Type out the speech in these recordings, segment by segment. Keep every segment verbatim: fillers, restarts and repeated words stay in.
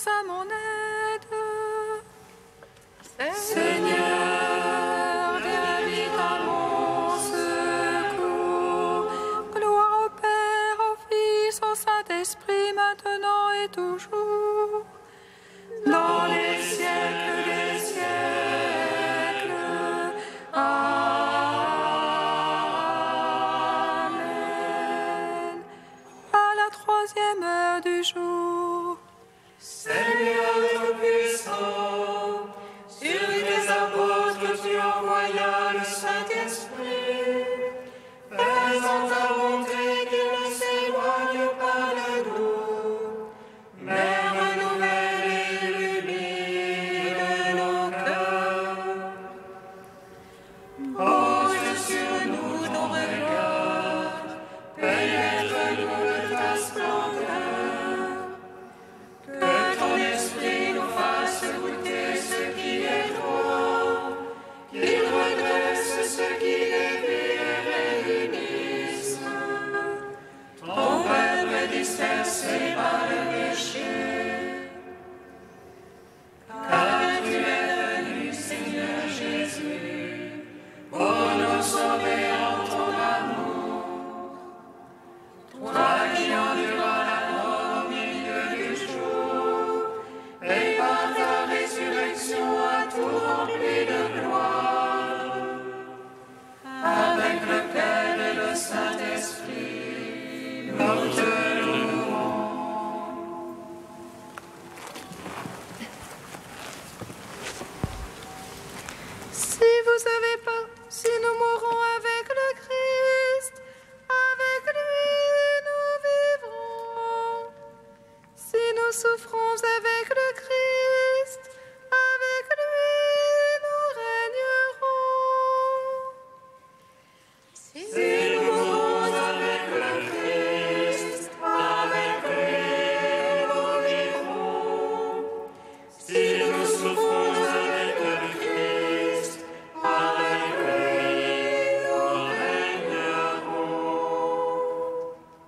à mon aide. Seigneur, viens vite à mon secours. Gloire au Père, au Fils, au Saint-Esprit, maintenant et toujours. Dans les siècles des siècles. Amen. À la troisième heure du jour. Seigneur Tout-Puissant, sur tes apôtres tu envoyas le Saint-Esprit, faisant ta volonté qu'ils ne s'éloignent pas de nous, mais renouvelle et illumine nos cœurs. Pose sur nous ton regard, pénètre-nous de ta splendeur. Que ton esprit nous fasse goûter ce qui est toi, qu'il redresse ce qui dévie et réunisse. Ton peuple dispersé par le péché. Car tu es venu, Seigneur Jésus, pour nous sauver en ton amour. Toi qui enduras la mort au milieu du jour, et par ta résurrection as tout rempli de gloire. Avec le Père et le Saint-Esprit, nous te louons. Si vous savez pas, si nous mourons avec le Christ, avec lui nous vivrons. Si nous souffrons avec le Christ, avec lui nous régnerons. Si nous mourons avec le Christ, avec lui nous vivrons. Si nous souffrons avec le Christ, avec lui nous régnerons.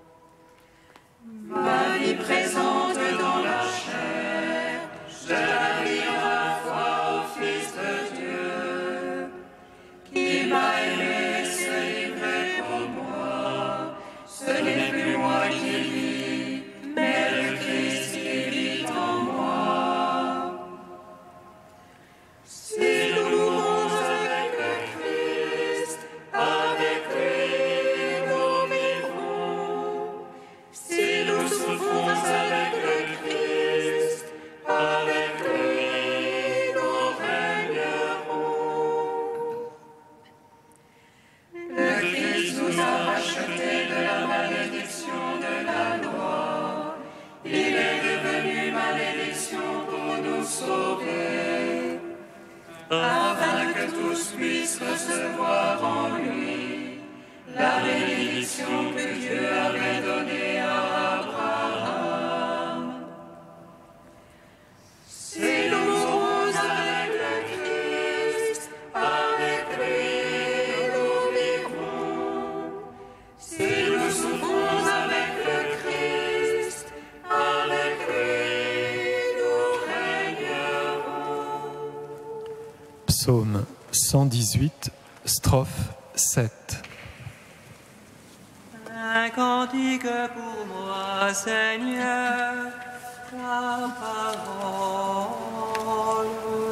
Ma vie présente dans la chair, je la vis à la foi au Fils de Dieu, qui m'a aimé et s'est livré pour moi. Ce n'est plus moi qui vis, mais le Christ qui vit en moi. Si nous mourons avec le Christ, avec lui nous vivrons. Si nous souffrons avec le Christ, avec lui nous régnerons. Le Christ nous a rachetés de la malédiction de la loi. Il est devenu malédiction pour nous sauver, afin que tous puissent recevoir en lui la bénédiction que Dieu avait donnée à Abraham. Si nous mourons avec le Christ, avec lui nous vivrons. Si nous souffrons avec le Christ, avec lui nous régnerons. Psaume cent dix-huit, strophe sept. Un cantique pour moi, Seigneur, ta parole.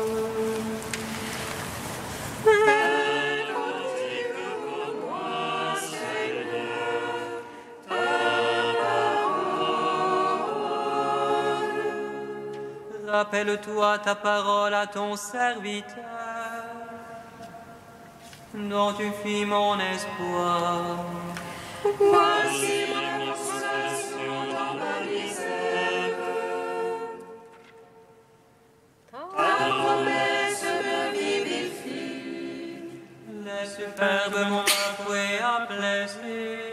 Un cantique pour moi, Seigneur, ta parole. Rappelle-toi ta parole à ton serviteur, dont tu fis mon espoir. Voici ma consolation dans ma misère. Ta promesse me vivifie. Les superbes m'ont avoué à plaisir.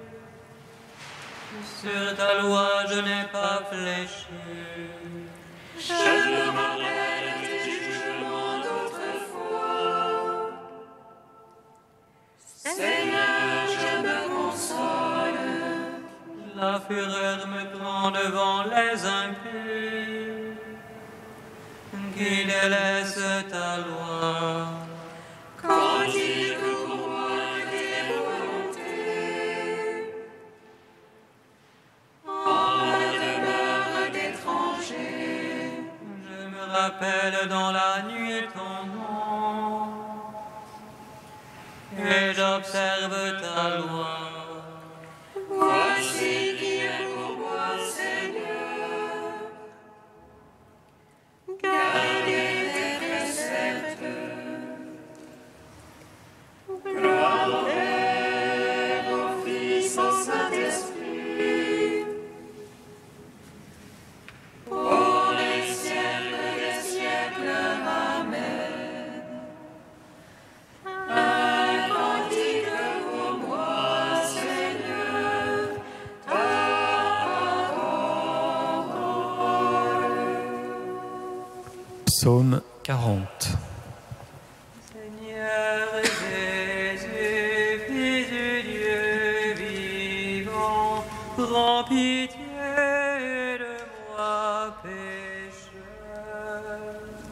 Sur ta loi je n'ai pas fléchi. Je me rappelle tes jugements d'autrefois. Seigneur, je me console. La fureur me prend devant les impies. qui délaisse ta loi. Quand il que pour moi tes volontés, en la demeure d'étrangers, Je me rappelle dans la nuit ton nom, et j'observe ta loi. voici qui est pour moi, Seigneur. Gardez tes préceptes. Gloire au Père, au Fils, au Saint-Esprit, pour les siècles des siècles. Amen. Un cantique pour moi, Seigneur, ta parole. Psaume quarante. Seigneur Jésus, Fils du Dieu vivant, prends pitié de moi, pécheur.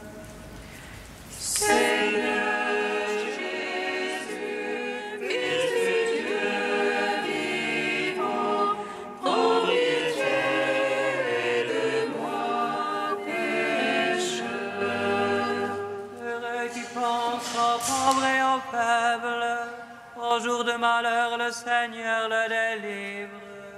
Seigneur Jésus, Fils du Dieu vivant, prends pitié de moi, pécheur. Heureux qui pense aux pauvres et aux faibles, au jour de malheur le Seigneur le délivre.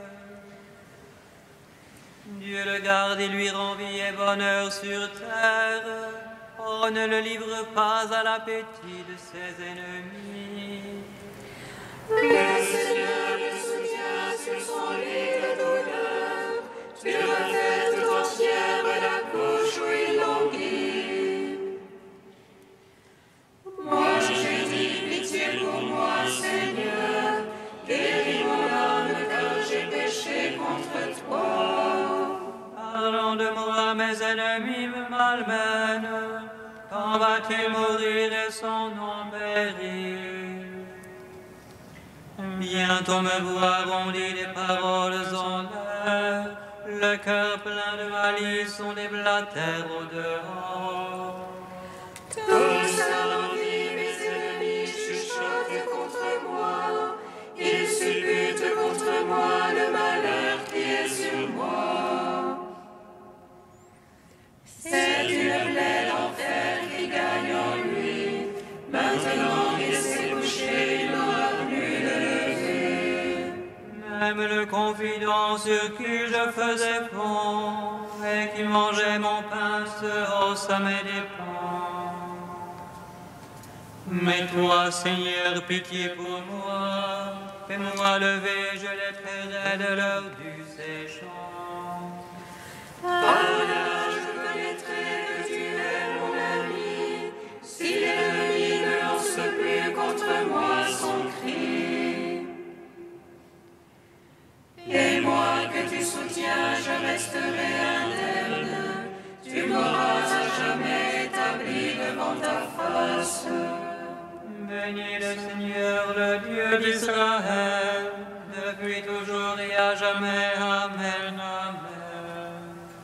Dieu le garde et lui rend vie et bonheur sur terre. On ne le livre pas à l'appétit de ses ennemis. Le Seigneur le soutient sur son lit de douleur, sur la tête tout entière la couche où il languit. Moi j'ai dit pitié pour moi, Seigneur, guéris mon âme car j'ai péché contre toi. Parlant de moi, mes ennemis me malmènent. Quand va-t-il mourir et son nom périr? Bientôt me voiront dire des paroles en l'air. Le cœur plein de malice sont des blatères au dehors. Tous à l'envie, mes ennemis chuchotent contre moi. Ils supputent contre moi le malheur qui est sur moi. C'est une plaie l'enfer qui gagne en lui. Maintenant il s'est couché, il n'aura plus de lever. Même le confident sur qui je faisais fond et qui mangeait mon pain se hausse à mes dépens. Mais toi, Seigneur, pitié pour moi, fais-moi lever, je les paierai de leur dû séchant. Par là, je connaîtrai que tu es mon ami. Si l'ennemi ne lance plus contre moi son cri. Et moi que tu soutiens, je resterai indemne. Tu m'auras à jamais établi devant ta face. Bénis le Seigneur, le Dieu d'Israël, depuis toujours et à jamais. Amen, amen.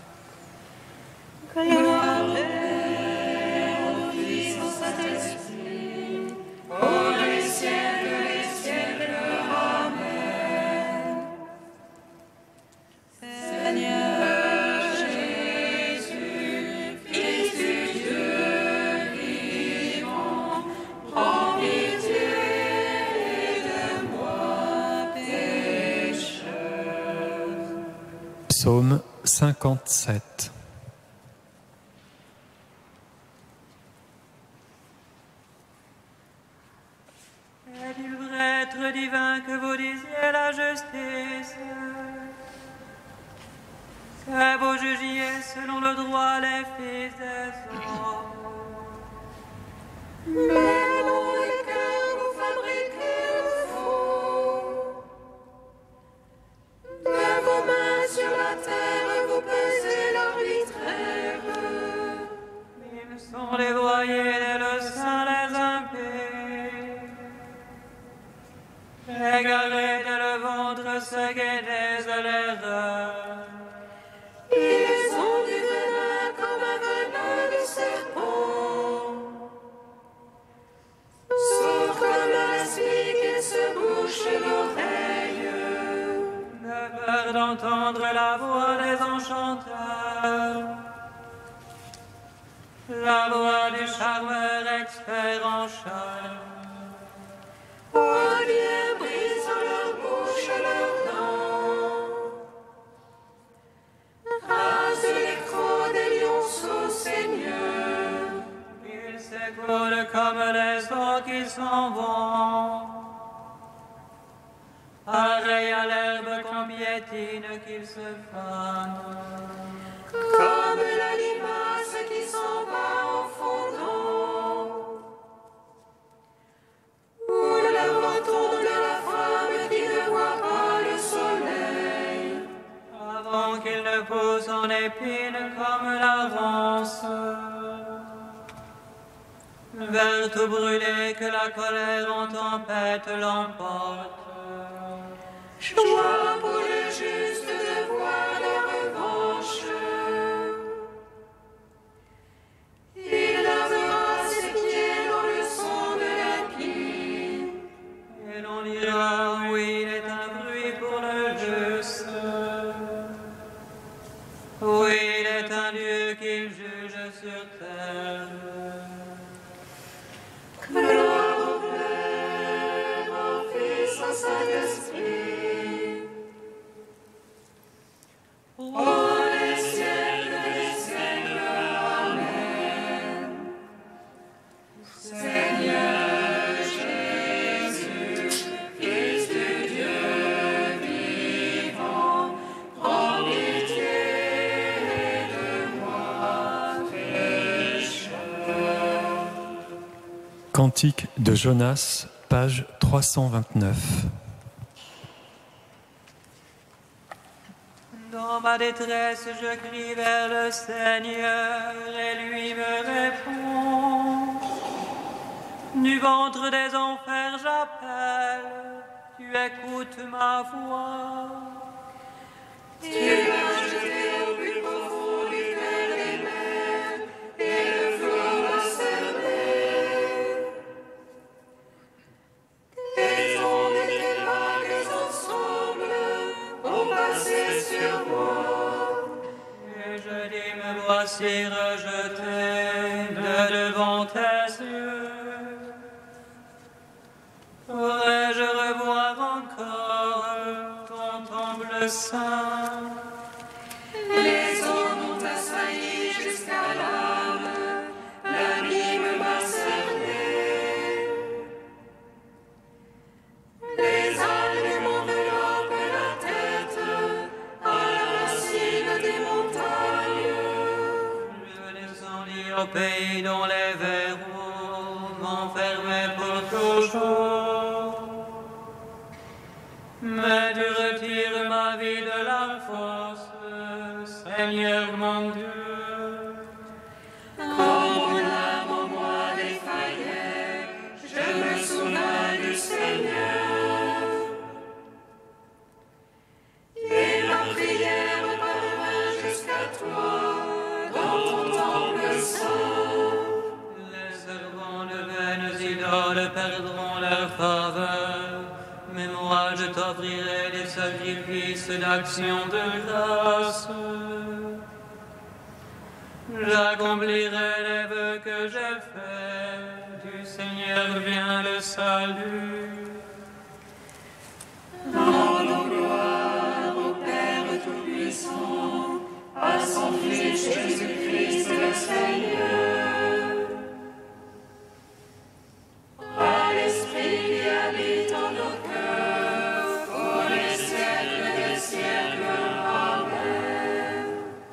Gloire au Père, au Fils, au Saint-Esprit, pour les siècles des siècles. Amen. Seigneur Jésus, Fils du Dieu vivant, prends pitié de moi, pécheur. Psaume cinquante-sept. Est-il vrai, être divin, que vous disiez la justice? Que vous jugiez selon le droit les fils des hommes? Mais dans les cœurs vous fabriquez le faux. De vos mains sur la terre vous pesez l'arbitraire. Ils sont les voyers et le sein les impies. Égarés de le ventre, se guettés de l'erreur. Ils ont du venin comme un venin de serpent. bouche l'oreille. De peur d'entendre la voix des enchanteurs, la voix du charmeur expert en charme. Oh, viens, brise en leur bouche leurs dents. Rase les crocs des lionceaux, Seigneur. Ils s'écoulent comme les eaux qui s'en vont. Pareil à l'herbe qu'on piétine qu'ils se fanent. Comme la limace qui s'en va en fondant. Ou le retour de la femme qui ne voit pas le soleil. Avant qu'il ne pousse en épine comme la ronce. Verte ou brûlée que la colère en tempête l'emporte. Joie pour le juste de voir la revanche. Il lavera ses pieds dans le sang de l'impie. Et l'on dira, oui, il est un bruit pour le juste. Oui, il est un Dieu qui juge sur terre. Gloire au Père, au Fils, au Saint-Esprit. Oh, les siècles des siècles, Amen. Seigneur Jésus, Fils du Dieu vivant, prends pitié de moi, pécheur. Cantique de Jonas, page trois cent vingt-neuf. Dans ma détresse, je crie vers le Seigneur et lui me répond. Du ventre des enfers, j'appelle, tu écoutes ma voix. Tu m'as jeté au plus profond du cœur des mers, et le flot m'a cerné. Tes ondes et tes vagues ensemble ont passé sur moi. Et je dis, me voici rejeté de devant tes yeux. Pourrais-je revoir encore ton temple saint? Les eaux m'ont assailli jusqu'à l'âme, l'abîme m'a cerné. Les algues m'enveloppent la tête, à la racine des montagnes. Je descendis au pays dont les verrous m'enfermaient pour toujours. Mais tu retires ma vie de la fosse, Seigneur mon Dieu. Quand mon âme en moi défaillait, je me souvins du Seigneur. Et ma prière parvint jusqu'à toi, dans ton temple saint. Les servants de vaines idoles perdront leur faveur, mais moi je t'offrirai des sacrifices d'action de grâce. J'accomplirai les vœux que j'ai faits, du Seigneur vient le salut. Rendons gloire au Père Tout-Puissant, à son Fils Jésus-Christ le Seigneur, à l'Esprit qui habite en nos cœurs, pour les siècles des siècles. Amen.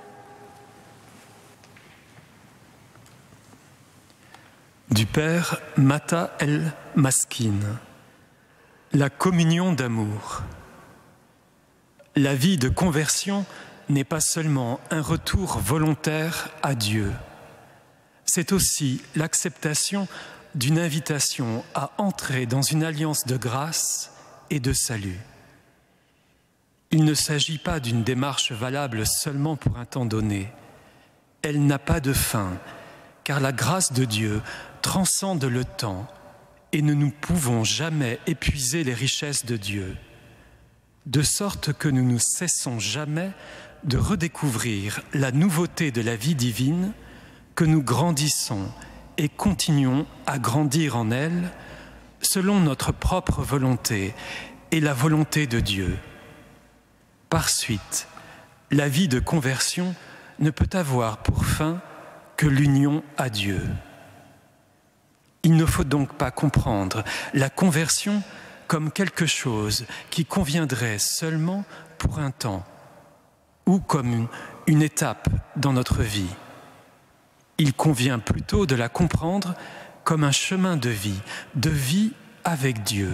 Du Père Mata El Maskin. La communion d'amour. La vie de conversion n'est pas seulement un retour volontaire à Dieu, c'est aussi l'acceptation d'une invitation à entrer dans une alliance de grâce et de salut. Il ne s'agit pas d'une démarche valable seulement pour un temps donné. Elle n'a pas de fin, car la grâce de Dieu transcende le temps et ne nous pouvons jamais épuiser les richesses de Dieu, de sorte que nous ne cessons jamais de redécouvrir la nouveauté de la vie divine, que nous grandissons et continuons à grandir en elle selon notre propre volonté et la volonté de Dieu. Par suite, la vie de conversion ne peut avoir pour fin que l'union à Dieu. Il ne faut donc pas comprendre la conversion comme quelque chose qui conviendrait seulement pour un temps ou comme une, une étape dans notre vie. Il convient plutôt de la comprendre comme un chemin de vie, de vie avec Dieu.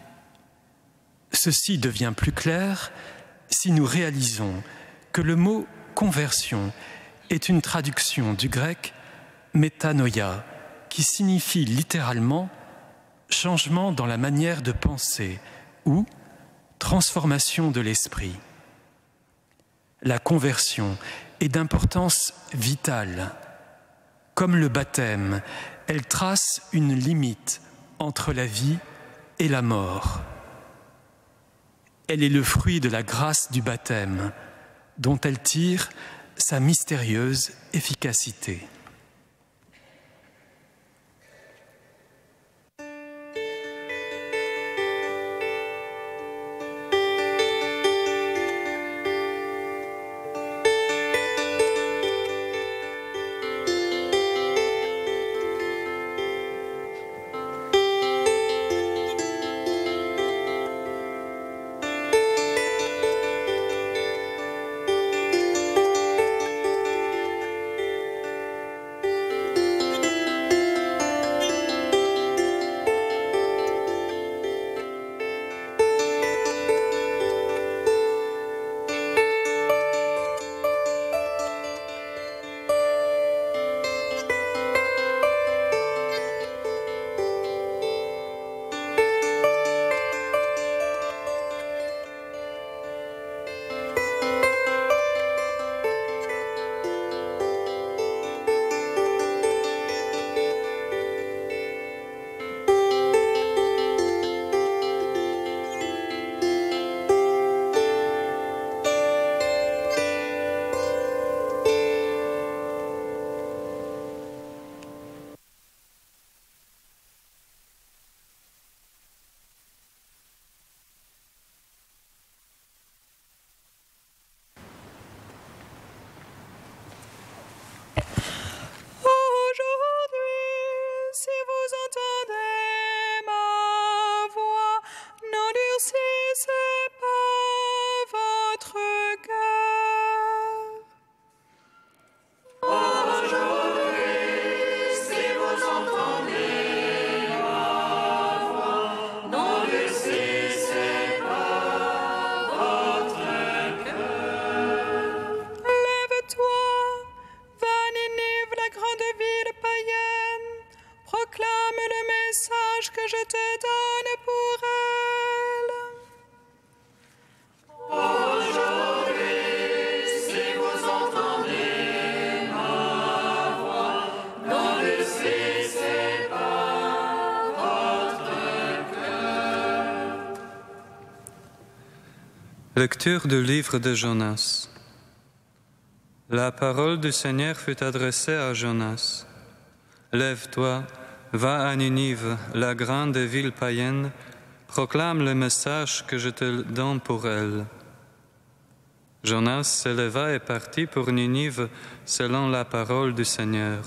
Ceci devient plus clair si nous réalisons que le mot « conversion » est une traduction du grec « métanoïa » qui signifie littéralement « changement dans la manière de penser » ou « transformation de l'esprit ». La conversion est d'importance vitale. Comme le baptême, elle trace une limite entre la vie et la mort. Elle est le fruit de la grâce du baptême, dont elle tire sa mystérieuse efficacité. Lecture du livre de Jonas. La parole du Seigneur fut adressée à Jonas. Lève-toi, va à Ninive, la grande ville païenne, proclame le message que je te donne pour elle. Jonas se leva et partit pour Ninive selon la parole du Seigneur.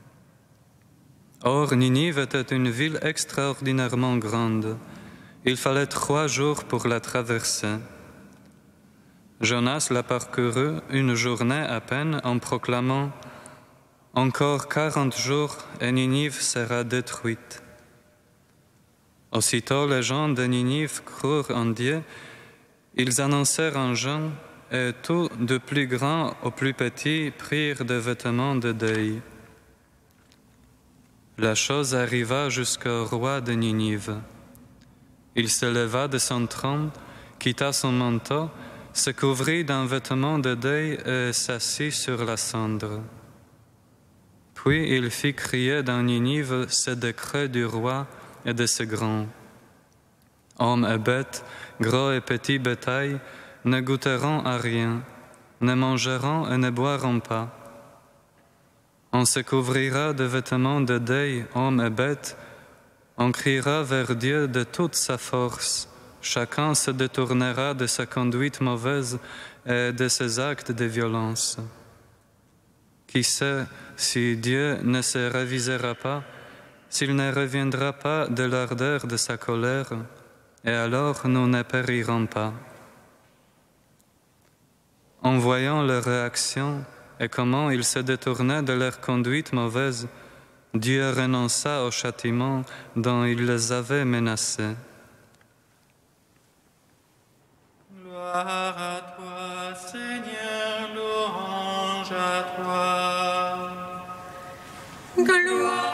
Or, Ninive était une ville extraordinairement grande. Il fallait trois jours pour la traverser. Jonas la parcourut une journée à peine en proclamant « Encore quarante jours et Ninive sera détruite ». Aussitôt les gens de Ninive crurent en Dieu, ils annoncèrent en jeûne et tous, du plus grand au plus petit, prirent des vêtements de deuil. La chose arriva jusqu'au roi de Ninive. Il se leva de son trône, quitta son manteau, se couvrit d'un vêtement de deuil et s'assit sur la cendre. Puis il fit crier dans Ninive ce décret du roi et de ses grands. Hommes et bêtes, gros et petits bétail, ne goûteront à rien, ne mangeront et ne boiront pas. On se couvrira de vêtements de deuil, hommes et bêtes, on criera vers Dieu de toute sa force. Chacun se détournera de sa conduite mauvaise et de ses actes de violence. Qui sait si Dieu ne se révisera pas, s'il ne reviendra pas de l'ardeur de sa colère, et alors nous ne périrons pas. En voyant leur réaction et comment ils se détournaient de leur conduite mauvaise, Dieu renonça au châtiment dont il les avait menacés. Gloire à toi, Seigneur, louange à toi. Gloire.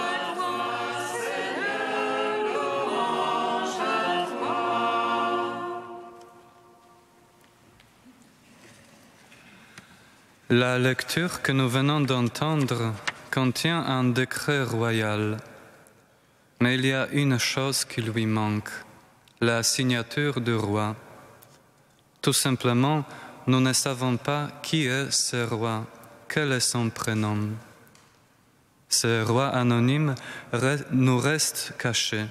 La lecture que nous venons d'entendre contient un décret royal, mais il y a une chose qui lui manque, la signature du roi. Tout simplement, nous ne savons pas qui est ce roi, quel est son prénom. Ce roi anonyme nous reste caché.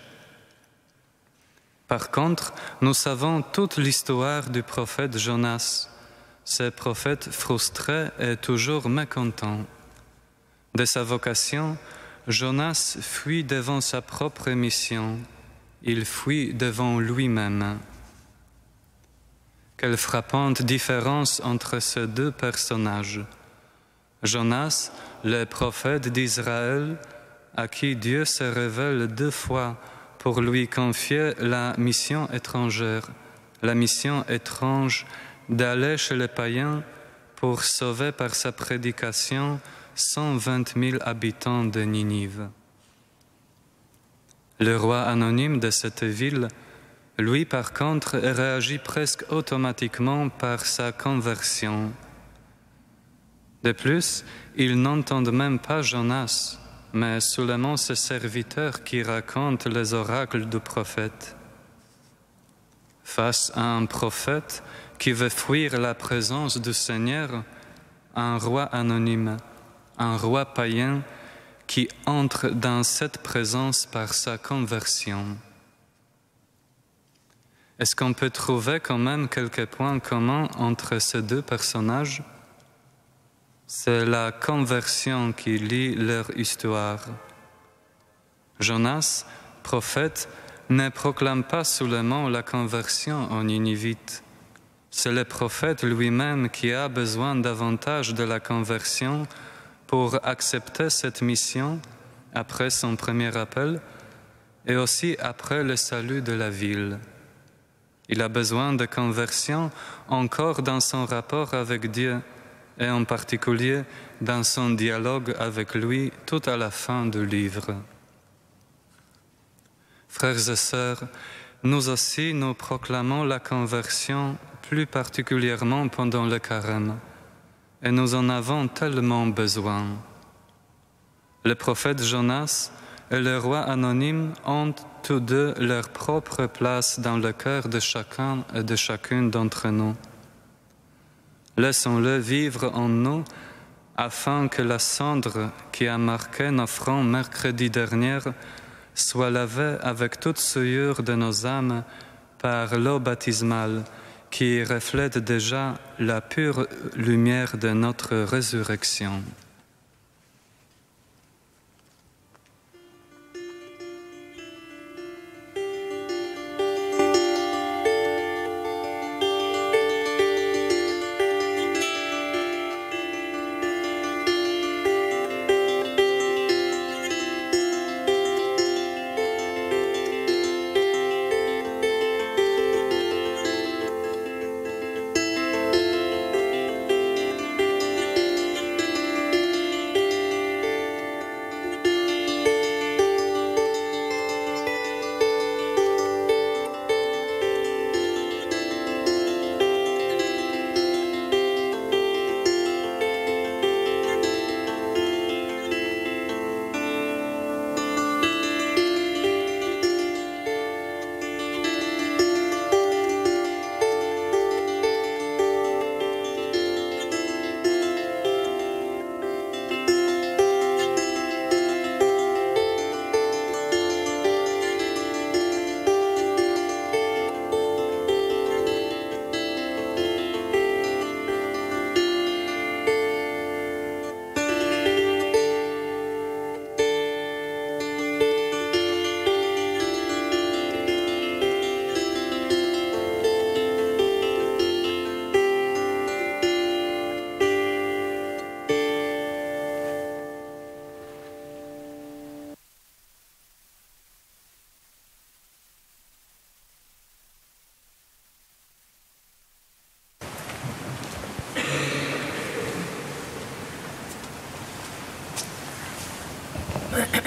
Par contre, nous savons toute l'histoire du prophète Jonas, ce prophète frustré et toujours mécontent. De sa vocation, Jonas fuit devant sa propre mission. Il fuit devant lui-même. Quelle frappante différence entre ces deux personnages. Jonas, le prophète d'Israël, à qui Dieu se révèle deux fois pour lui confier la mission étrangère, la mission étrange d'aller chez les païens pour sauver par sa prédication cent vingt mille habitants de Ninive. Le roi anonyme de cette ville, lui par contre, réagit presque automatiquement par sa conversion. De plus, ils n'entendent même pas Jonas, mais seulement ses serviteurs qui racontent les oracles du prophète. Face à un prophète qui veut fuir la présence du Seigneur, un roi anonyme, un roi païen qui entre dans cette présence par sa conversion. Est-ce qu'on peut trouver quand même quelques points communs entre ces deux personnages? C'est la conversion qui lie leur histoire. Jonas, prophète, ne proclame pas seulement la conversion en Ninivite. C'est le prophète lui-même qui a besoin davantage de la conversion pour accepter cette mission après son premier appel et aussi après le salut de la ville. Il a besoin de conversion encore dans son rapport avec Dieu et en particulier dans son dialogue avec lui tout à la fin du livre. Frères et sœurs, nous aussi nous proclamons la conversion plus particulièrement pendant le carême, et nous en avons tellement besoin. Le prophète Jonas et le roi anonyme ont tous deux leur propre place dans le cœur de chacun et de chacune d'entre nous. Laissons-le vivre en nous afin que la cendre qui a marqué nos fronts mercredi dernier soit lavée avec toute souillure de nos âmes par l'eau baptismale qui reflète déjà la pure lumière de notre résurrection.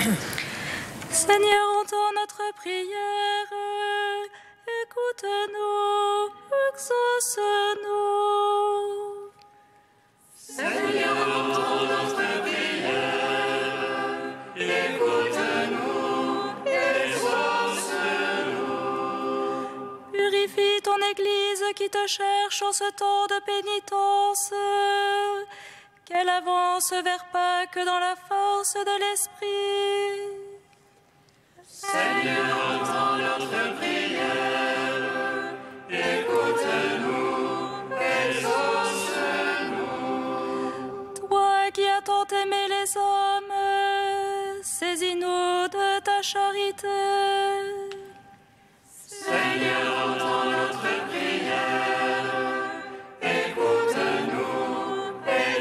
Seigneur, entends notre prière, écoute-nous, exauce-nous. Seigneur, entends notre prière, écoute-nous, exauce-nous. Purifie ton Église qui te cherche en ce temps de pénitence, qu'elle avance vers Pâques dans la force de l'Esprit. Seigneur, entends notre prière, écoute-nous, exauce-nous. Toi qui as tant aimé les hommes, saisis-nous de ta charité. Seigneur, entends notre prière, écoute-nous,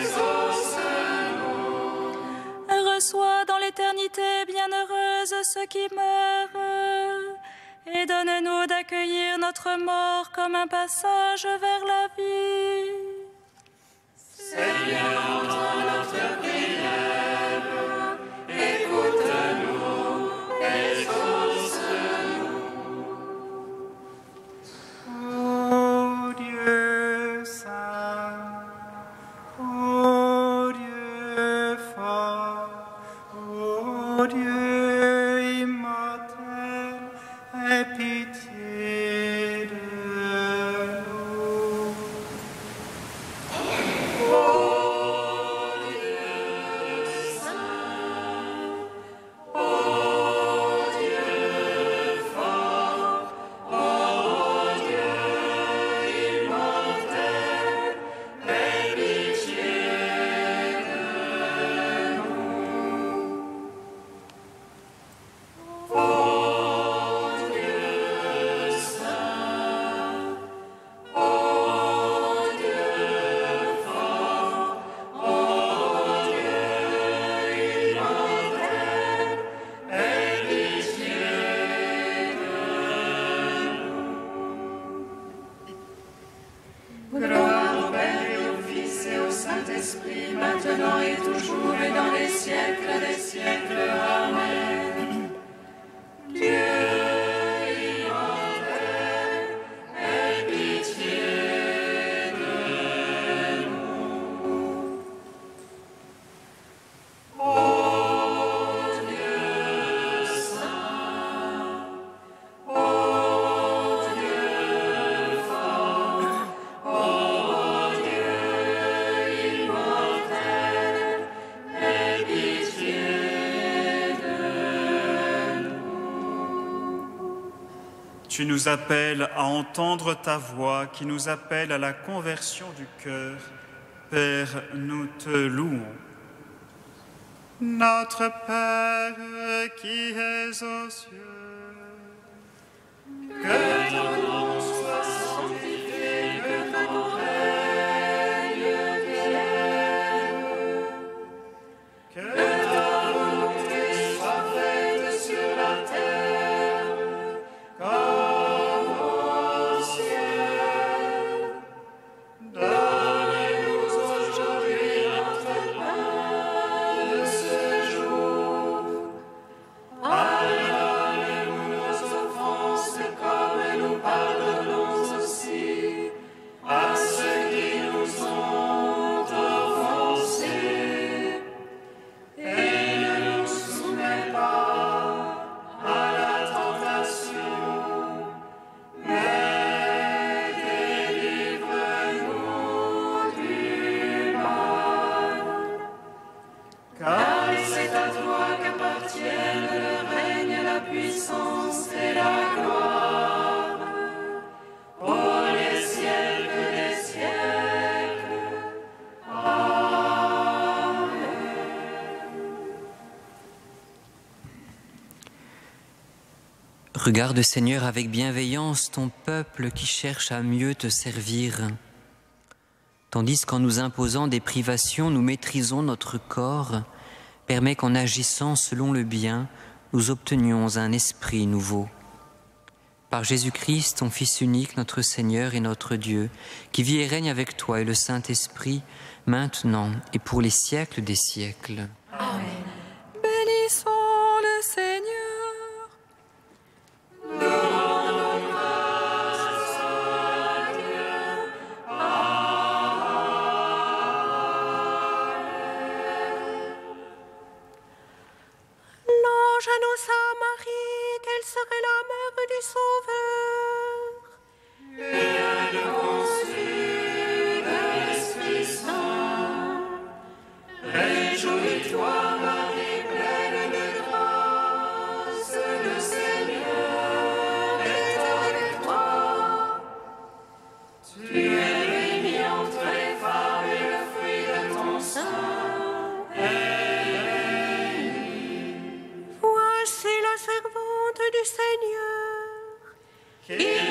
exauce-nous. Reçois dans l'éternité bienheureuse ceux qui meurent, et donne-nous d'accueillir notre mort comme un passage vers la vie. Seigneur, entends notre prière, écoute-nous, exauce-nous. Ô Dieu saint, ô Dieu fort, ô Dieu immortel, aie pitié de nous. Gloire au Père et au Fils et au Saint-Esprit, maintenant et toujours et dans les siècles des siècles. Amen. Dieu immortel, aie pitié de nous. Ô Dieu saint, ô Dieu fort, ô Dieu immortel, aie pitié de nous. Tu nous appelles à entendre ta voix qui nous appelle à la conversion du cœur. Père, nous te louons. Notre Père qui es aux cieux, Que ton nom soit sanctifié, que ton règne vienne, que ta volonté soit faite sur la terre comme au ciel. Donne-nous aujourd'hui notre pain de ce jour. Pardonne-nous nos offenses comme nous pardonnons aussi à ceux qui nous ont offensés. Et ne nous soumets pas à la tentation, mais délivre-nous du mal. Car c'est à toi qu'appartiennent le règne, la puissance et la gloire, pour les siècles des siècles. Amen. Regarde, Seigneur, avec bienveillance ton peuple qui cherche à mieux te servir. Tandis qu'en nous imposant des privations, nous maîtrisons notre corps, permets qu'en agissant selon le bien, nous obtenions un esprit nouveau. Par Jésus-Christ, ton Fils unique, notre Seigneur et notre Dieu, qui vit et règne avec toi et le Saint-Esprit, maintenant et pour les siècles des siècles. Bénissons qu'il